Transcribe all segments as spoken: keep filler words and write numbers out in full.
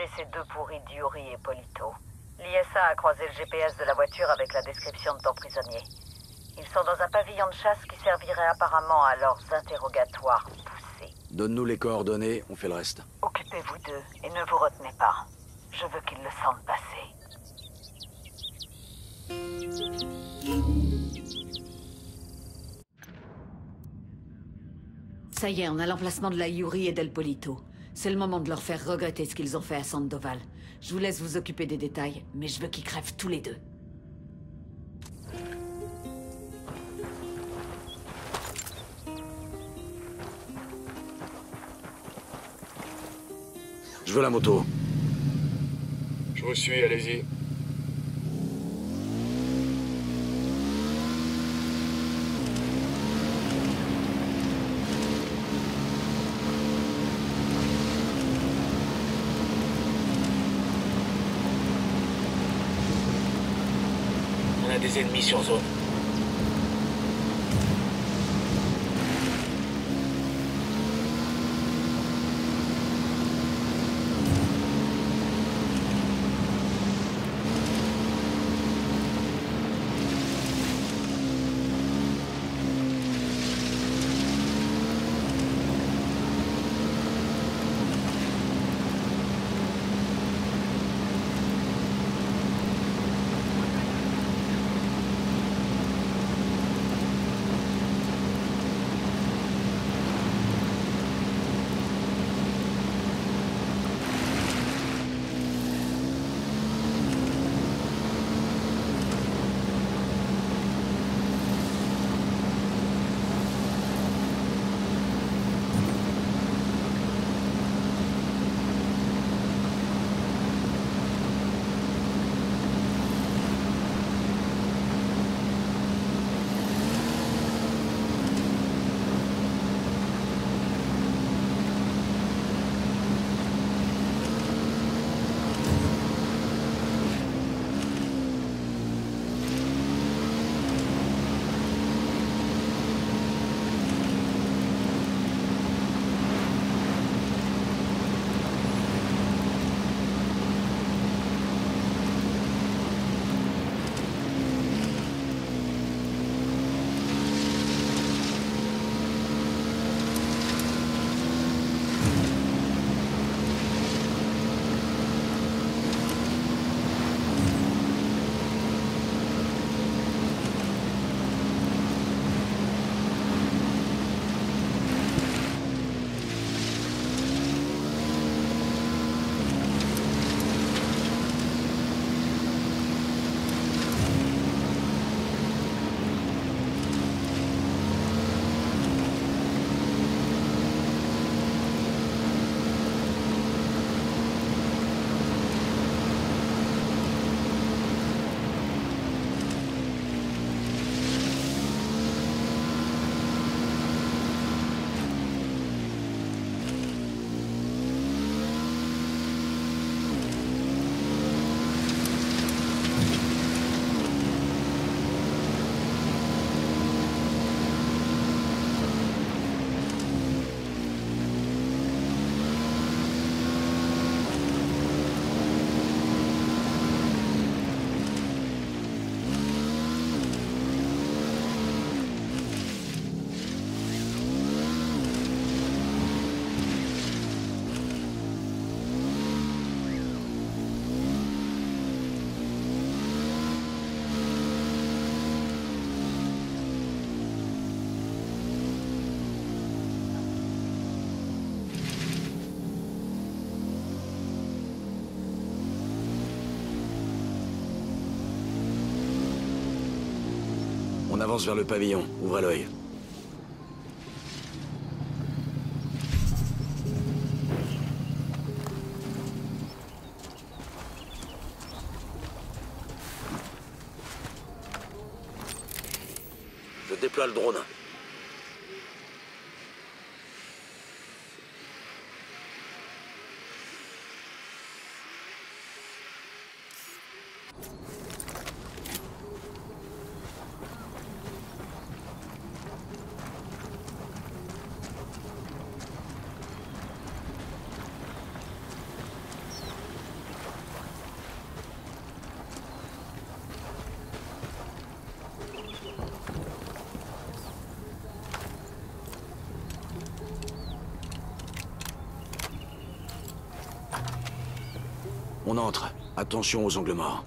retrouver ces deux pourris d'Yuri et Polito. L'I S A a croisé le G P S de la voiture avec la description de ton prisonnier. Ils sont dans un pavillon de chasse qui servirait apparemment à leurs interrogatoires poussés. Donne-nous les coordonnées, on fait le reste. Occupez-vous d'eux et ne vous retenez pas. Je veux qu'ils le sentent passer. Ça y est, on a l'emplacement de la Yuri et d'El Polito. C'est le moment de leur faire regretter ce qu'ils ont fait à Sandoval. Je vous laisse vous occuper des détails, mais je veux qu'ils crèvent tous les deux. Je veux la moto. Je vous suis, allez-y. On a des ennemis sur zone. On avance vers le pavillon, ouvrez l'œil. Je déploie le drone. On entre. Attention aux angles morts.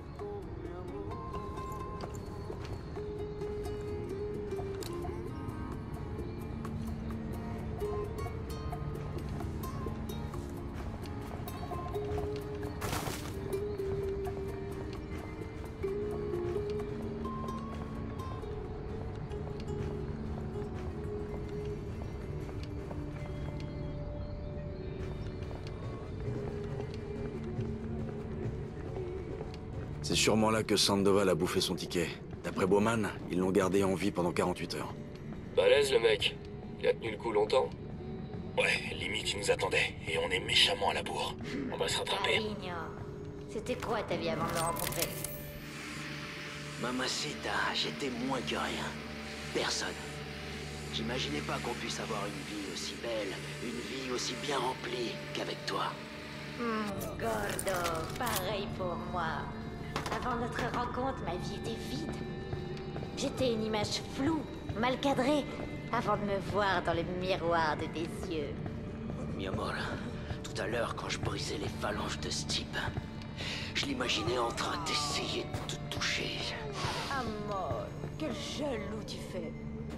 C'est sûrement là que Sandoval a bouffé son ticket. D'après Bowman, ils l'ont gardé en vie pendant quarante-huit heures. Balèze le mec. Il a tenu le coup longtemps. Ouais, limite il nous attendait, et on est méchamment à la bourre. On va se rattraper. Carigno, c'était quoi ta vie avant de me rencontrer? Mamacita, j'étais moins que rien. Personne. J'imaginais pas qu'on puisse avoir une vie aussi belle, une vie aussi bien remplie qu'avec toi. Hmm, Gordo, pareil pour moi. Avant notre rencontre, ma vie était vide. J'étais une image floue, mal cadrée, avant de me voir dans le miroir de tes yeux. Mi amor, tout à l'heure, quand je brisais les phalanges de ce type, je l'imaginais en train d'essayer de te toucher. Amor, quel jaloux tu fais.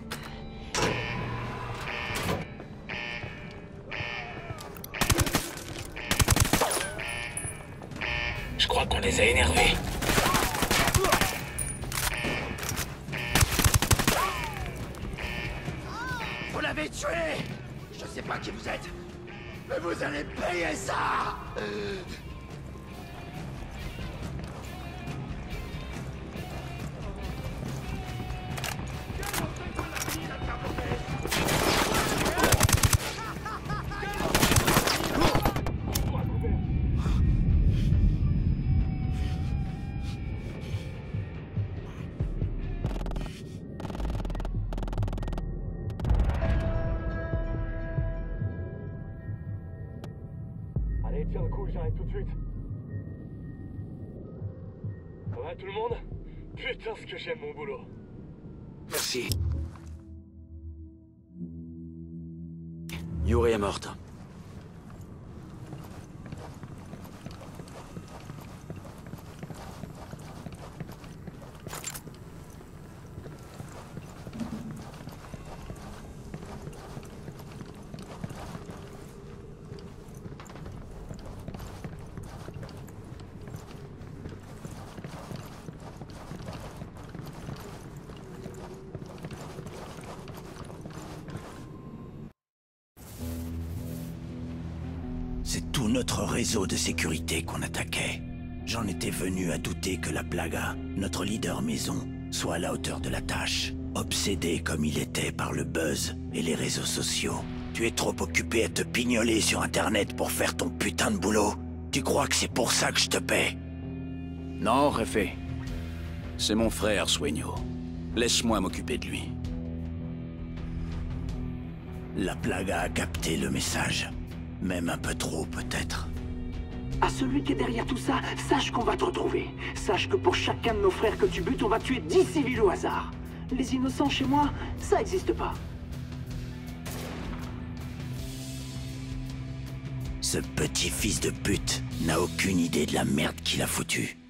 Je crois qu'on les a énervés. Vous l'avez tué! Je sais pas qui vous êtes, mais vous allez payer ça! Allez, tiens le coup, j'arrive tout de suite. Ça va tout le monde? Putain, ce que j'aime mon boulot. Merci. Yuri est morte. C'est tout notre réseau de sécurité qu'on attaquait. J'en étais venu à douter que la Plaga, notre leader maison, soit à la hauteur de la tâche. Obsédé comme il était par le buzz et les réseaux sociaux. Tu es trop occupé à te pignoler sur Internet pour faire ton putain de boulot. Tu crois que c'est pour ça que je te paie? Non, Réfé. C'est mon frère, Sueño. Laisse-moi m'occuper de lui. La Plaga a capté le message. Même un peu trop, peut-être. À celui qui est derrière tout ça, sache qu'on va te retrouver. Sache que pour chacun de nos frères que tu butes, on va tuer dix civils au hasard. Les innocents chez moi, ça n'existe pas. Ce petit fils de pute n'a aucune idée de la merde qu'il a foutue.